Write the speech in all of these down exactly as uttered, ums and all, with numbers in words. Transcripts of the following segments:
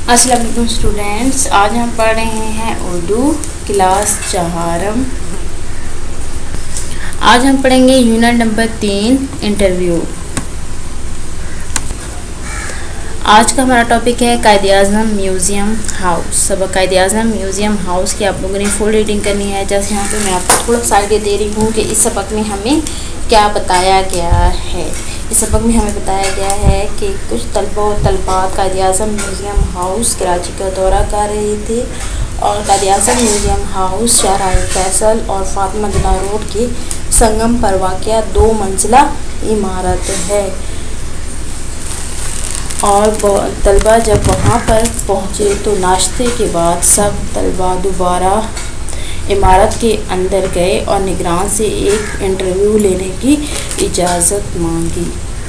अस्सलाम वालेकुम स्टूडेंट्स, आज हम पढ़ रहे हैं उर्दू क्लास चहारम। आज हम पढ़ेंगे यूनिट नंबर तीन इंटरव्यू। आज का हमारा टॉपिक है कायद-ए-आज़म म्यूज़ियम हाउस। सबक कायद-ए-आज़म म्यूज़ियम हाउस की आप लोगों ने फुल रीडिंग करनी है। जैसे यहाँ पे मैं आपको थोड़ा सा आइडिया दे रही हूँ कि इस सबक में हमें क्या बताया गया है। इस सबक में हमें बताया गया है कि कुछ तलबा और तलबात कायद-ए-आज़म म्यूज़ियम हाउस कराची का दौरा कर रहे थे और कायद-ए-आज़म म्यूज़ियम हाउस शाहराह फैसल और फातिमा जिन्ना रोड के संगम पर वाक़या दो मंजिला इमारत है। और तलबा जब वहाँ पर पहुँचे तो नाश्ते के बाद सब तलबा दोबारा इमारत के अंदर गए और निगरान से एक इंटरव्यू लेने की इजाज़त मांगी।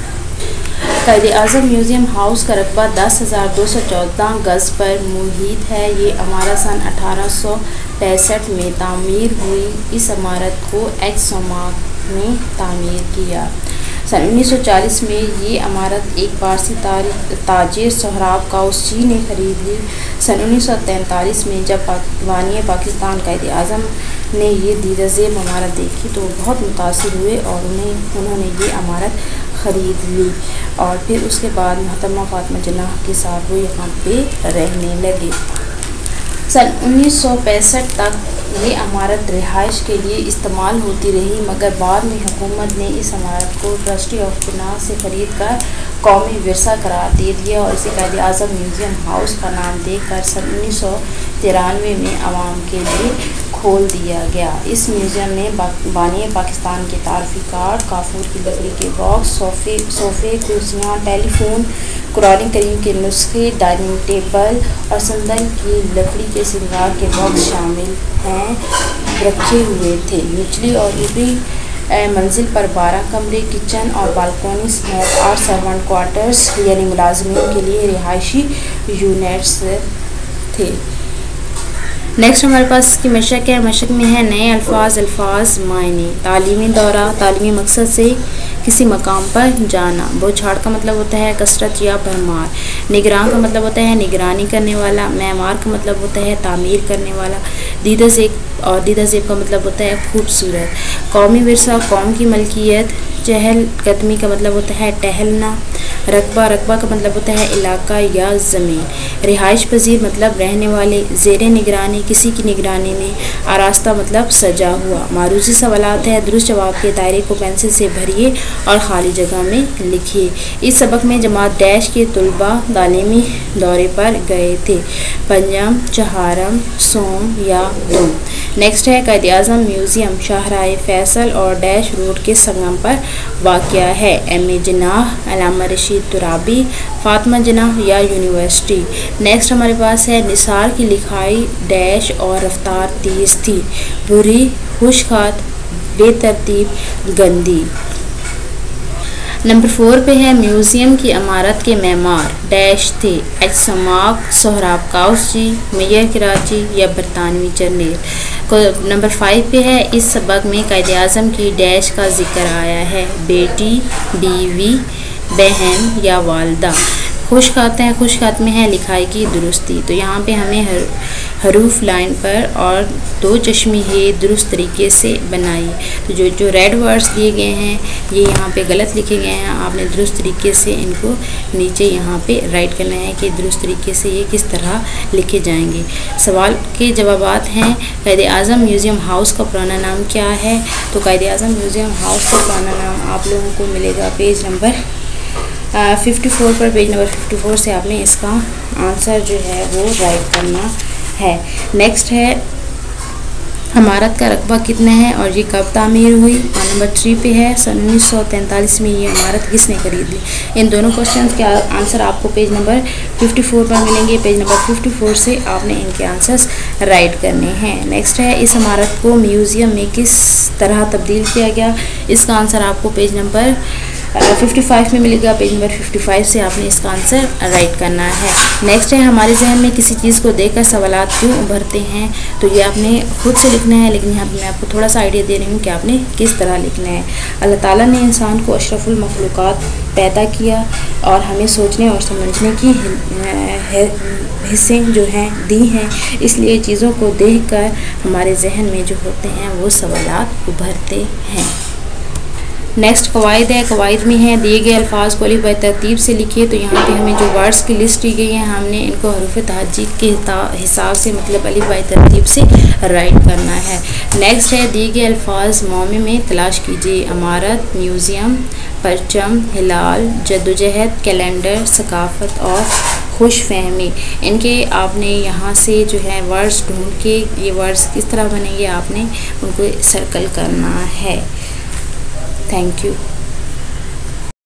कायद-ए-आज़म म्यूज़ियम हाउस का रकबा दस हज़ार दो सौ चौदह गज़ पर मुहित है। ये इमारत सन अठारह सौ पैंसठ में तामीर हुई। इस इमारत को एच सोमाक ने तामीर किया। सन उन्नीस सौ चालीस में ये इमारत एक पारसी ताजिर सोहराब काउसी ने खरीद ली। सन उन्नीस सौ तैंतालीस में जब बानी पाकिस्तान कायद-ए-आज़म ने ये दीदार इमारत देखी तो बहुत मुतासिर हुए और उन्हें उन्होंने ये इमारत ख़रीद ली और फिर उसके बाद मोहतरमा फातिमा जिन्ना के साथ वो यहाँ पे रहने लगे। सन उन्नीस सौ पैंसठ तक ये इमारत रिहाइश के लिए इस्तेमाल होती रही, मगर बाद में हुकूमत ने इस इमारत को ट्रस्टी ऑफ फिनांस से ख़रीद कर कौमी विरसा करार दे दिया और इसे कायद-ए-आज़म म्यूज़ियम हाउस का नाम देकर सन उन्नीस सौ तिरानवे में आवाम के लिए खोल दिया गया। इस म्यूज़ियम में बानी पाकिस्तान के तारफ़ी कार्ड, काफूर की लकड़ी के बॉक्स, सोफ़े सोफ़े कुर्सियाँ, टेलीफोन, कुरान करीम के नुस्खे, डाइनिंग टेबल और संदल की लकड़ी के सिंगार के बॉक्स शामिल हैं रखे हुए थे। निचली और ऊपरी मंजिल पर बारह कमरे, किचन और बालकोनी समेत आठ सर्वेंट क्वार्टर्स यानी मुलाजमीन के लिए रिहायशी यूनिट्स थे। नेक्स्ट हमारे पास की मशक है। मशक में है नए अल्फाज अल्फाज मायने। तालीमी दौरा, तालीमी मकसद से किसी मकाम पर जाना। बौछाड़ का मतलब होता है कसरत या भरमार। निगरान का मतलब होता है निगरानी करने वाला। मेमार का मतलब होता है तामीर करने वाला। दीदा ज़ेब और दीदा ज़ेब का मतलब होता है खूबसूरत। कौमी विरसा, कौम की मलकियत। चहल कदमी का मतलब होता है टहलना। रकबा, रकबा का मतलब होता है इलाका या ज़मीन। रिहाइश पजीर मतलब रहने वाले। ज़ेरे निगरानी, किसी की निगरानी में। आरास्ता मतलब सजा हुआ। मारूजी सवालात है, दुरुस्त जवाब के दायरे को पेंसिल से भरिए और ख़ाली जगह में लिखिए। इस सबक में जमात डैश के तलबा तालीमी दौरे पर गए थे। पंजम, चहारम, सोम या दुम। नेक्स्ट है कायद-ए-आज़म म्यूज़ियम शाहराह फैसल और डैश रोड के संगम पर वाक़या है। एम ए जिन्नाह, अल्लामा रशीद तुराबी, फातिमा जिन्ना या यूनिवर्सिटी। नेक्स्ट हमारे पास है निसार की लिखाई डैश और रफ्तार तेज़ थी, बुरी, खुशखात, बेतरतीब, गंदी। नंबर फोर पे है म्यूज़ियम की इमारत के मेमार डैश थे, एच समाक, सोहराब काउसी, मेयर कराची या बरतानवी जर्नेल। नंबर फाइव पे है इस सबक में कायद-ए-आज़म की डैश का जिक्र आया है, बेटी, बीवी, बहन या वालदा। खुश खाते हैं, खुश खात में है लिखाई की दुरुस्ती। तो यहाँ पे हमें हर हरूफ लाइन पर और दो चश्मी है दुरुस्त तरीके से बनाई। तो जो जो रेड वर्ड्स दिए गए हैं ये यहाँ पे गलत लिखे गए हैं, आपने दुरुस्त तरीके से इनको नीचे यहाँ पे राइट करना है कि दुरुस्त तरीके से ये किस तरह लिखे जाएंगे। सवाल के जवाबात हैं कायद-ए-आज़म म्यूज़ियम हाउस का पुराना नाम क्या है। तो कायद-ए-आज़म म्यूज़ियम हाउस का पुराना नाम आप लोगों को मिलेगा पेज नंबर फिफ्टी फोर पर। पेज नंबर फिफ्टी फोर से आपने इसका आंसर जो है वो राइट करना है। नेक्स्ट है इमारत का रकबा कितना है और ये कब तामीर हुई। और नंबर थ्री पे है सन उन्नीस सौ तैंतालीस में ये इमारत किसने खरीद ली। इन दोनों क्वेश्चन के आंसर आपको पेज नंबर फिफ्टी फोर पर मिलेंगे। पेज नंबर फिफ्टी फोर से आपने इनके आंसर्स राइट करने हैं। नेक्स्ट है इस इमारत को म्यूज़ियम में किस तरह तब्दील किया गया। इसका आंसर आपको पेज नंबर फिफ्टी फाइव में मिलेगा। पेज नंबर फिफ्टी फाइव से आपने इसका आंसर राइट करना है। नेक्स्ट है हमारे जहन में किसी चीज़ को देखकर सवालात क्यों उभरते हैं, तो ये आपने खुद से लिखना है, लेकिन यहाँ पर मैं आपको थोड़ा सा आइडिया दे रही हूँ कि आपने किस तरह लिखना है। अल्लाह ताला ने इंसान को अशरफुल मखलूक़ात पैदा किया और हमें सोचने और समझने की हिस्से जो हैं दी हैं, इसलिए चीज़ों को देखकर हमारे जहन में जो होते हैं वो सवालात उभरते हैं। नेक्स्ट कवायद है। कवायद में है दिए गए अल्फाज को अलिफ बाय तरतीब से लिखिए। तो यहाँ पे हमें जो वर्ड्स की लिस्ट दी गई है हमने इनको हरूफ तहज्जुद के हिसाब से मतलब अलिफ बाय तरतीब से राइट करना है। नेक्स्ट है दिए गए अल्फाज मौमे में तलाश कीजिए। अमारत, म्यूज़ियम, परचम, हिलाल, जद्दोजहद, कैलेंडर, सकाफ़त और खुश फहमी। इनके आपने यहाँ से जो है वर्ड्स ढूंढ के ये वर्ड्स किस तरह बनेंगे आपने उनको सर्कल करना है। Thank you.